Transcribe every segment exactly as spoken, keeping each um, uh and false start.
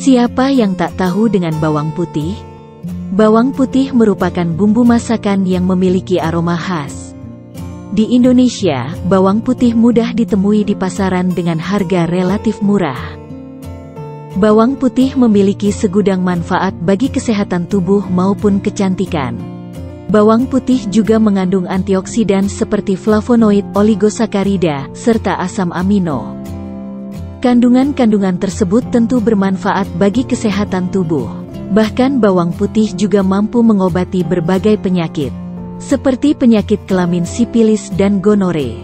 Siapa yang tak tahu dengan bawang putih? Bawang putih merupakan bumbu masakan yang memiliki aroma khas. Di Indonesia, bawang putih mudah ditemui di pasaran dengan harga relatif murah. Bawang putih memiliki segudang manfaat bagi kesehatan tubuh maupun kecantikan. Bawang putih juga mengandung antioksidan seperti flavonoid, oligosakarida, serta asam amino. Kandungan-kandungan tersebut tentu bermanfaat bagi kesehatan tubuh. Bahkan bawang putih juga mampu mengobati berbagai penyakit, seperti penyakit kelamin sipilis dan gonore.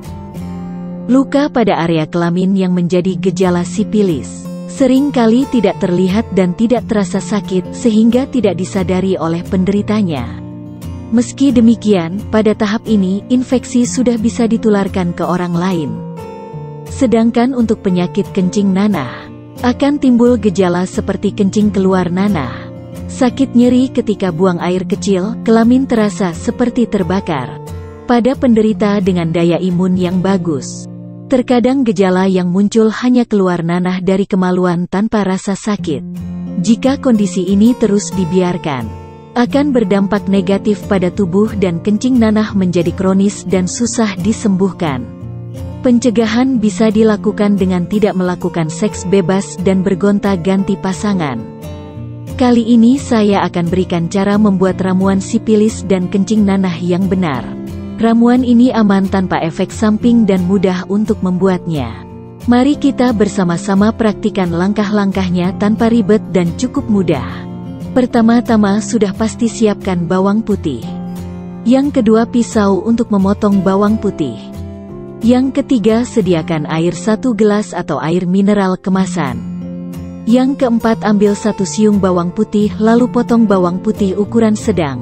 Luka pada area kelamin yang menjadi gejala sipilis sering kali tidak terlihat dan tidak terasa sakit sehingga tidak disadari oleh penderitanya. Meski demikian, pada tahap ini, infeksi sudah bisa ditularkan ke orang lain. Sedangkan untuk penyakit kencing nanah, akan timbul gejala seperti kencing keluar nanah, sakit nyeri ketika buang air kecil, kelamin terasa seperti terbakar. Pada penderita dengan daya imun yang bagus, terkadang gejala yang muncul hanya keluar nanah dari kemaluan tanpa rasa sakit. Jika kondisi ini terus dibiarkan, akan berdampak negatif pada tubuh dan kencing nanah menjadi kronis dan susah disembuhkan. Pencegahan bisa dilakukan dengan tidak melakukan seks bebas dan bergonta-ganti pasangan. Kali ini saya akan berikan cara membuat ramuan sipilis dan kencing nanah yang benar. Ramuan ini aman tanpa efek samping dan mudah untuk membuatnya. Mari kita bersama-sama praktikan langkah-langkahnya tanpa ribet dan cukup mudah. Pertama-tama sudah pasti siapkan bawang putih. Yang kedua, pisau untuk memotong bawang putih. Yang ketiga, sediakan air satu gelas atau air mineral kemasan. Yang keempat, ambil satu siung bawang putih lalu potong bawang putih ukuran sedang.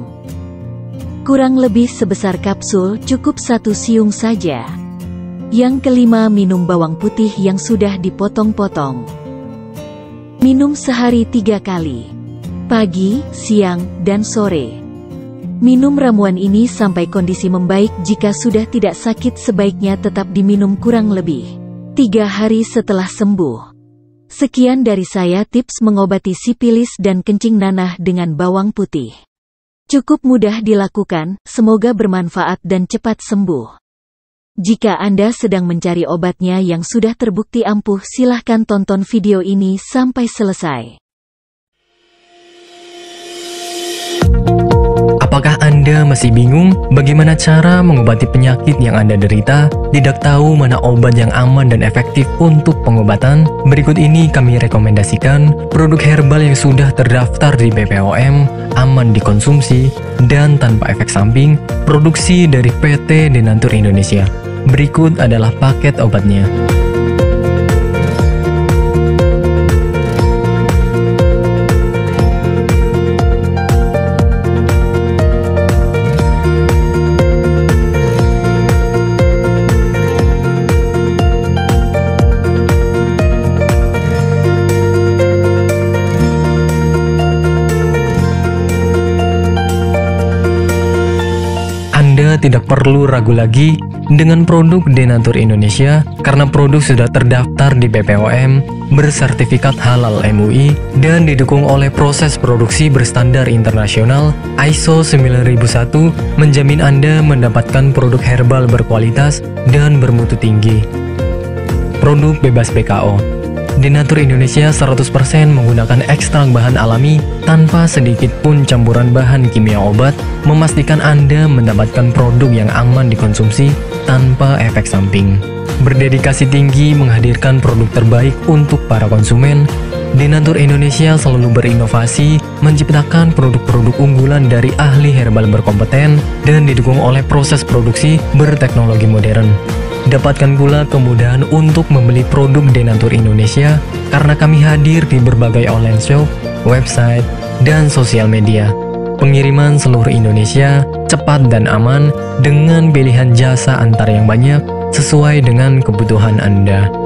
Kurang lebih sebesar kapsul, cukup satu siung saja. Yang kelima, minum bawang putih yang sudah dipotong-potong. Minum sehari tiga kali. Pagi, siang, dan sore. Minum ramuan ini sampai kondisi membaik. Jika sudah tidak sakit, sebaiknya tetap diminum kurang lebih tiga hari setelah sembuh. Sekian dari saya tips mengobati sipilis dan kencing nanah dengan bawang putih. Cukup mudah dilakukan, semoga bermanfaat dan cepat sembuh. Jika Anda sedang mencari obatnya yang sudah terbukti ampuh, silahkan tonton video ini sampai selesai. Apakah Anda masih bingung bagaimana cara mengobati penyakit yang Anda derita? Tidak tahu mana obat yang aman dan efektif untuk pengobatan? Berikut ini kami rekomendasikan produk herbal yang sudah terdaftar di B P O M, aman dikonsumsi, dan tanpa efek samping, produksi dari P T Denatur Indonesia. Berikut adalah paket obatnya. Anda tidak perlu ragu lagi dengan produk Denatur Indonesia karena produk sudah terdaftar di B P O M, bersertifikat halal M U I, dan didukung oleh proses produksi berstandar internasional I S O sembilan ribu satu, menjamin Anda mendapatkan produk herbal berkualitas dan bermutu tinggi. Produk bebas B K O. Denatur Indonesia seratus persen menggunakan ekstrak bahan alami tanpa sedikit pun campuran bahan kimia obat, memastikan Anda mendapatkan produk yang aman dikonsumsi tanpa efek samping. Berdedikasi tinggi menghadirkan produk terbaik untuk para konsumen, Denatur Indonesia selalu berinovasi, menciptakan produk-produk unggulan dari ahli herbal berkompeten dan didukung oleh proses produksi berteknologi modern. Dapatkan pula kemudahan untuk membeli produk Denatur Indonesia karena kami hadir di berbagai online shop, website, dan sosial media. Pengiriman seluruh Indonesia cepat dan aman dengan pilihan jasa antar yang banyak sesuai dengan kebutuhan Anda.